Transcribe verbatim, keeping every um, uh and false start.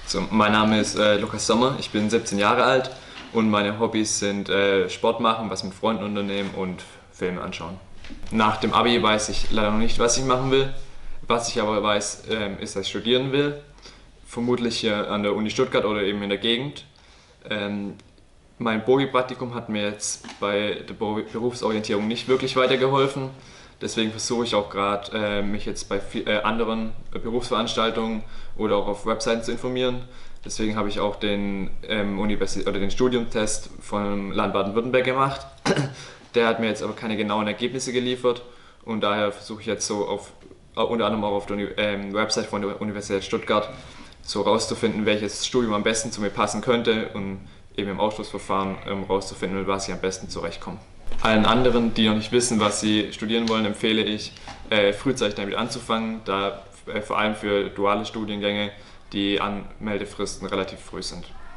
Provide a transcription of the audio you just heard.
So, mein Name ist äh, Lukas Sommer, ich bin siebzehn Jahre alt und meine Hobbys sind äh, Sport machen, was mit Freunden unternehmen und Filme anschauen. Nach dem Abi weiß ich leider noch nicht, was ich machen will. Was ich aber weiß, ähm, ist, dass ich studieren will. Vermutlich hier an der Uni Stuttgart oder eben in der Gegend. Ähm, mein Bogi-Praktikum hat mir jetzt bei der Berufsorientierung nicht wirklich weitergeholfen. Deswegen versuche ich auch gerade, äh, mich jetzt bei viel, äh, anderen Berufsveranstaltungen oder auch auf Webseiten zu informieren. Deswegen habe ich auch den, ähm, Universi- oder den Studiumtest vom Land Baden-Württemberg gemacht. Der hat mir jetzt aber keine genauen Ergebnisse geliefert und daher versuche ich jetzt so auf, unter anderem auch auf der Uni- ähm, Website von der Universität Stuttgart so rauszufinden, welches Studium am besten zu mir passen könnte und eben im Ausschlussverfahren ähm, rauszufinden, mit was ich am besten zurechtkomme. Allen anderen, die noch nicht wissen, was sie studieren wollen, empfehle ich, äh, frühzeitig damit anzufangen, da äh, vor allem für duale Studiengänge die Anmeldefristen relativ früh sind.